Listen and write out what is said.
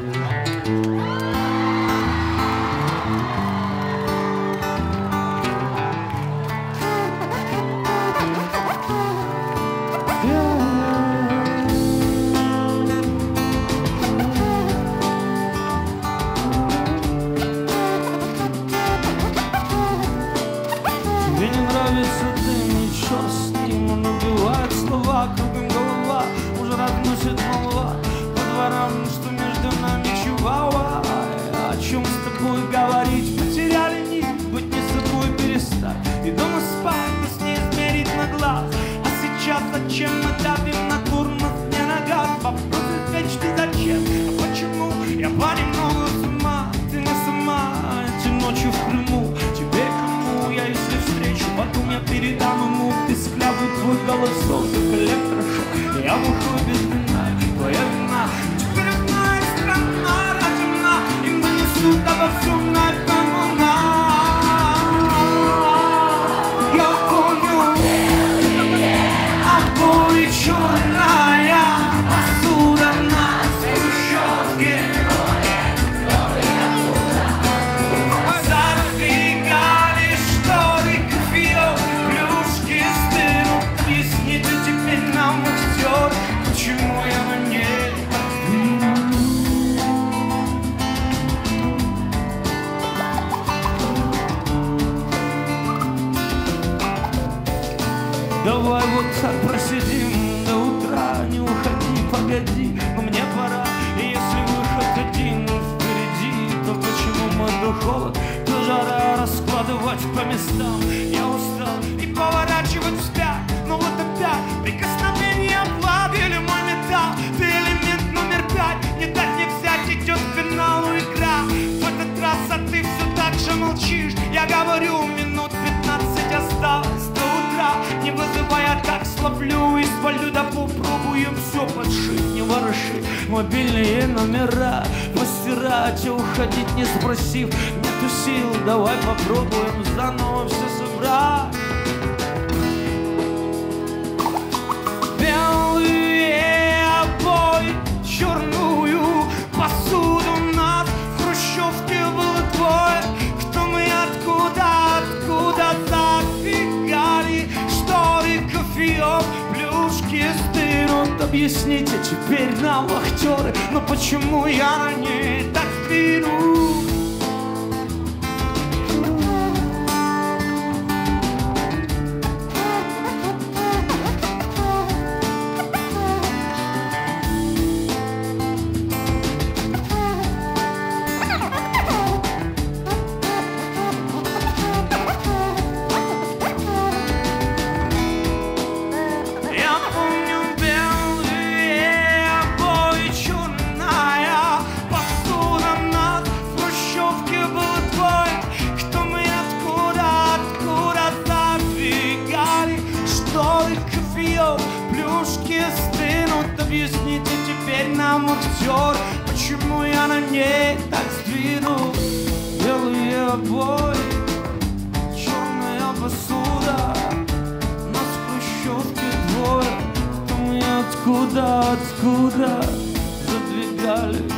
Тебе не нравится дым, ничего с ним. Он убивает слова, кругом голова уже разносит молва по дворам, что между нами чувава. О чем с тобой говорить? Потеряли нить, быть не собой перестать. И дома спать, но с ней измерить на глаз. А сейчас зачем мы давим на тормоз, не на газ? Вопросы вечны зачем, а почему? Я понемногу с ума, ты не сама. Эти ночи в Крыму, тебе кому? Я если встречу, потом я передам ему писклявый твой голосок, как электрошок. Я бухой без вина, твоя вина. Теперь одна и страна рождена, и мы несут обо всем на коммуна. Я помню, обои черная посуда на хрущевке. Задвигали шторы кофеек, плюшки стынут. Объясните теперь нам, актер, почему я на ней давай вот так просидим до утра, не уходи, погоди, но мне пора. И если выход один впереди, то почему мы то холод, то жара? Раскладывать по местам я устал и поворачивать вспять. Но вот опять прикосновение оплавили мой металл. Ты элемент номер 5, не дать не взять, идет к финалу игра. В этот раз, а ты все так же молчишь. Я говорю, минут 15 осталось до утра. Не вызывая так, словлю и свалю, да попробуем все подшить. Не вороши мобильные номера, постирать и уходить не спросив. Нету сил, давай попробуем заново все собрать. Белые обои, черную посуду. Нас в хрущевке было двое. Кто мы, откуда забегали? Шторы, кофеек, плюшки стынут. Объясните теперь нам, актеры, но почему я на ней так двину? Плюшки стынут, объясните теперь нам, актер, почему я на ней так сдвину. Белые обои, черная посуда. Нас в хрущевке двое. Кто мы, откуда задвигали